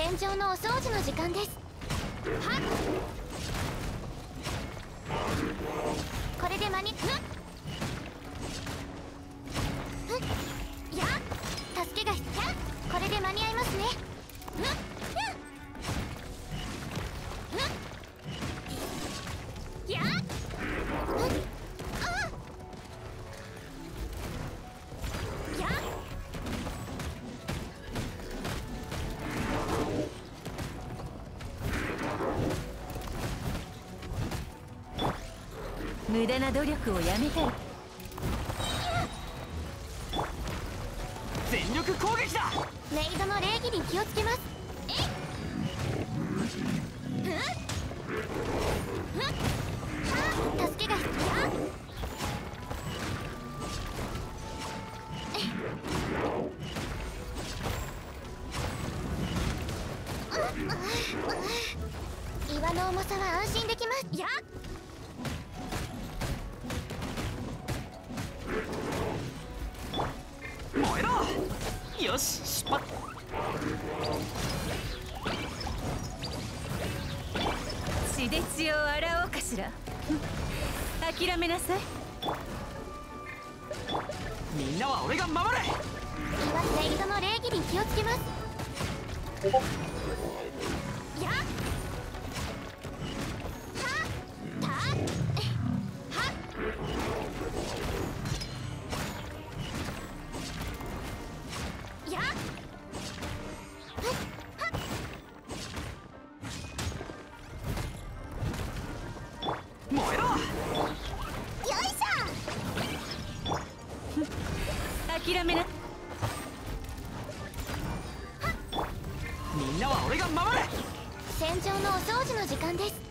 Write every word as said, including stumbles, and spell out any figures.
戦場のお掃除の時間です。はっ、これで間にふっふっやっ、助けが必要。これで間に合いますね。ふっふっやっ、ふっあやっ、 無駄な努力をやめたい。 全力攻撃だ。 メイドの礼儀に気をつけます。えいふっふっはっ、助けが必要。えい岩の重さは安心できます。やっ、 燃えろ。よし、出発。 血で血を洗おうかしら。諦めなさい。 みんなは俺が守れ。 岩メイドの礼儀に気をつけます。やっはったはっやっふっはっ、 燃えろ。 よいしょ。 諦めな。 みんなは俺が守れ。 戦場のお掃除の時間です。